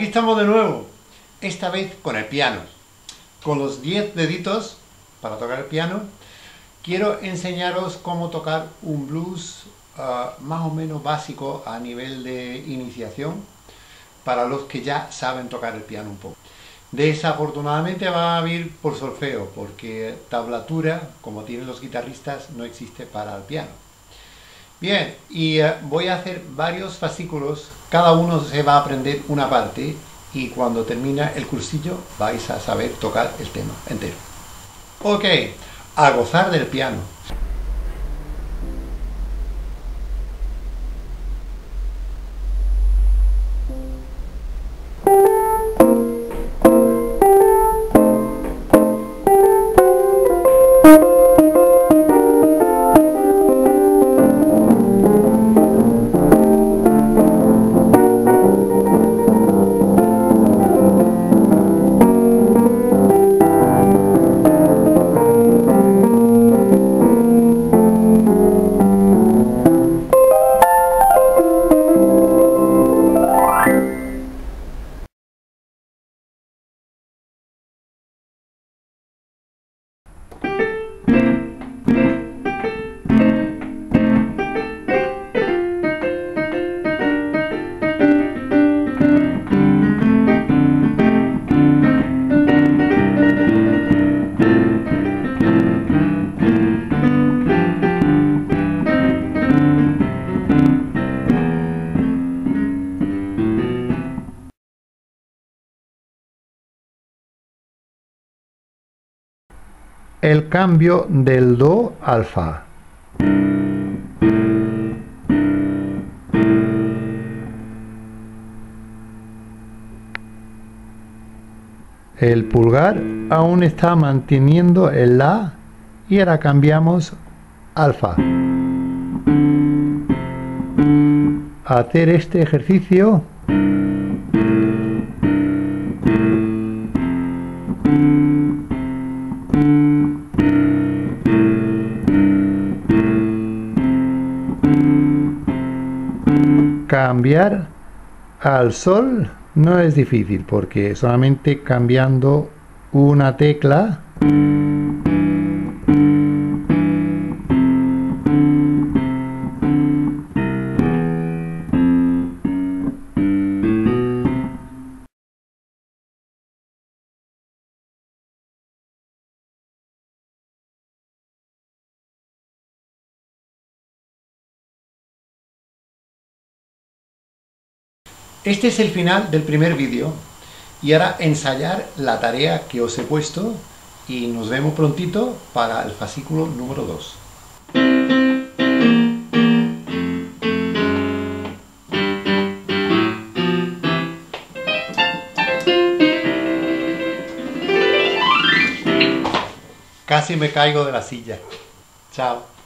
estamos de nuevo, esta vez con el piano. Con los 10 deditos para tocar el piano, quiero enseñaros cómo tocar un blues más o menos básico a nivel de iniciación para los que ya saben tocar el piano un poco. Desafortunadamente va a ir por solfeo, porque tablatura, como tienen los guitarristas, no existe para el piano. Bien, y voy a hacer varios fascículos, cada uno se va a aprender una parte y cuando termina el cursillo vais a saber tocar el tema entero. Ok, a gozar del piano. El cambio del do al fa. El pulgar aún está manteniendo el la y ahora cambiamos al fa. Hacer este ejercicio cambiar al sol no es difícil porque solamente cambiando una tecla Este es el final del primer vídeo y ahora ensayar la tarea que os he puesto y nos vemos prontito para el fascículo número 2. Casi me caigo de la silla. Chao.